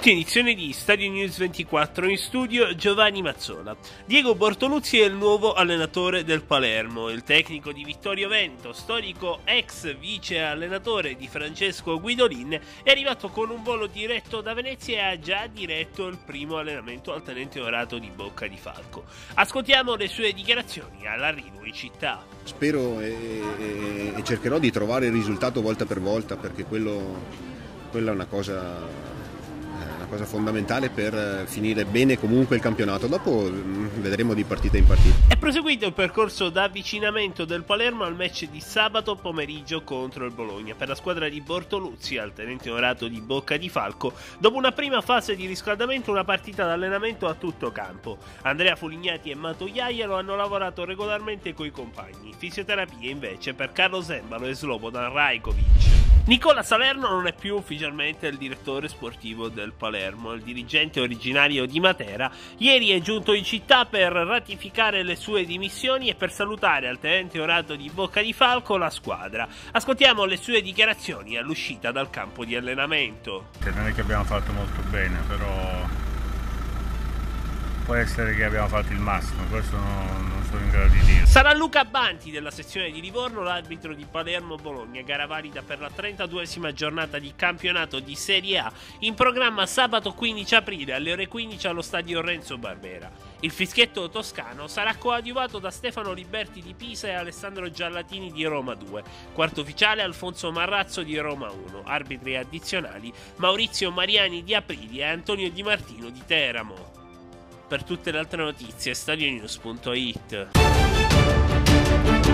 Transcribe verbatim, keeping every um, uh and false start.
Ultima edizione di Stadio News ventiquattro, in studio Giovanni Mazzola. Diego Bortoluzzi è il nuovo allenatore del Palermo. Il tecnico di Vittorio Vento, storico ex vice allenatore di Francesco Guidolin, è arrivato con un volo diretto da Venezia e ha già diretto il primo allenamento al tenente onorato di Bocca di Falco. Ascoltiamo le sue dichiarazioni all'arrivo in città. Spero e, e, e cercherò di trovare il risultato volta per volta, perché quello, quella è una cosa... una cosa fondamentale per finire bene comunque il campionato. Dopo vedremo di partita in partita. È proseguito il percorso d'avvicinamento del Palermo al match di sabato pomeriggio contro il Bologna per la squadra di Bortoluzzi, al tenente onorato di Bocca di Falco. Dopo una prima fase di riscaldamento, una partita d'allenamento a tutto campo. Andrea Fulignati e Mato Iaialo hanno lavorato regolarmente coi compagni. Fisioterapia invece per Carlo Zembalo e Slobodan Rajkovic. Nicola Salerno non è più ufficialmente il direttore sportivo del Palermo. Il dirigente originario di Matera ieri è giunto in città per ratificare le sue dimissioni e per salutare al tenente onorato di Bocca di Falco la squadra. Ascoltiamo le sue dichiarazioni all'uscita dal campo di allenamento. Non è che abbiamo fatto molto bene, però può essere che abbiamo fatto il massimo, questo non, non sono in grado di dire. Sarà Luca Banti della sezione di Livorno l'arbitro di Palermo-Bologna, gara valida per la trentaduesima giornata di campionato di Serie A, in programma sabato quindici aprile alle ore quindici allo stadio Renzo Barbera. Il fischietto toscano sarà coadiuvato da Stefano Liberti di Pisa e Alessandro Giallatini di Roma due, quarto ufficiale Alfonso Marrazzo di Roma uno, arbitri addizionali Maurizio Mariani di Aprilia e Antonio Di Martino di Teramo. Per tutte le altre notizie, stadionews punto it.